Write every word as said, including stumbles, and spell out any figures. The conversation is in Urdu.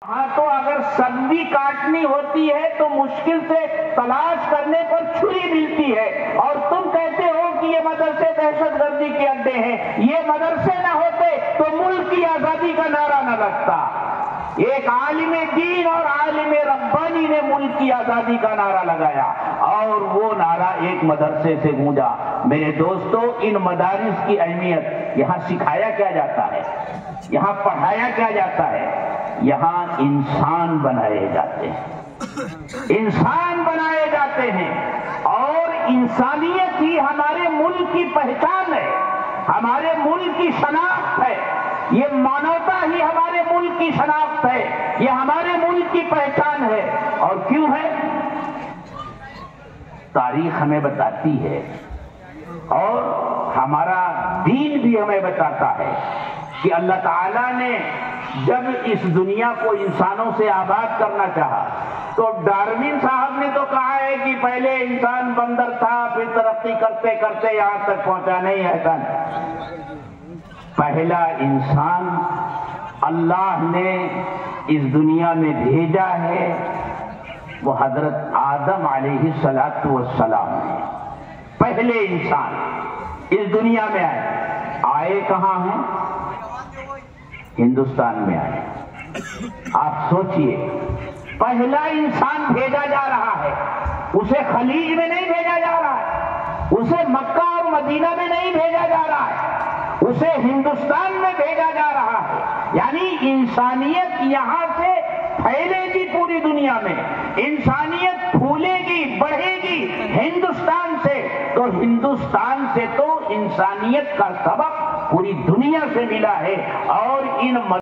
ہاں تو اگر سبزی کاٹنی ہوتی ہے تو مشکل سے تلاش کرنے پر چھری ملتی ہے، اور تم کہتے ہو کہ یہ مدرسے دہشت گردی کے اڈے ہیں۔ یہ مدرسے نہ ہوتے تو ملک کی آزادی کا نعرہ نہ لگتا۔ ایک عالم دین اور عالم ربانی نے ملک کی آزادی کا نعرہ لگایا، اور وہ نعرہ ایک مدرسے سے گونجا۔ میرے دوستو، ان مدارس کی اہمیت، یہاں سکھایا کیا جاتا ہے، یہاں پڑھایا کیا جاتا ہے؟ یہاں انسان بنائے جاتے ہیں، انسان بنائے جاتے ہیں، اور انسانیت ہی ہمارے ملک کی پہچان ہے، ہمارے ملک کی شناخت ہے۔ یہ مانوتا ہی ہمارے ملک کی شناخت ہے، یہ ہمارے ملک کی پہچان ہے۔ اور کیوں ہے؟ تاریخ ہمیں بتاتی ہے، اور ہمارا دین بھی ہمیں بتاتا ہے کہ اللہ تعالیٰ نے جب اس دنیا کو انسانوں سے آباد کرنا چاہا تو ڈارون صاحب نے تو کہا ہے کہ پہلے انسان بندر تھا، پھر ترقی کرتے کرتے یہاں تک پہنچا۔ نہیں ایسا نہیں، پہلا انسان اللہ نے اس دنیا میں بھیجا ہے وہ حضرت آدم علیہ الصلاۃ والسلام ہے۔ پہلے انسان اس دنیا میں آئے آئے کہاں ہیں؟ ہندوستان میں آئے۔ آپ سوچئے، پہلا انسان بھیجا جا رہا ہے، اسے خلیج میں نہیں بھیجا جا رہا ہے، اسے مکہ اور مدینہ میں نہیں بھیجا جا رہا ہے، اسے ہندوستان میں بھیجا جا رہا ہے۔ یعنی انسانیت یہاں سے پھیلے گی پوری دنیا میں، انسانیت پھولے گی، بڑھے گی ہندوستان سے، تو ہندوستان سے تو انسانیت کا سبق پوری دنیا سے ملا ہے۔ اور ان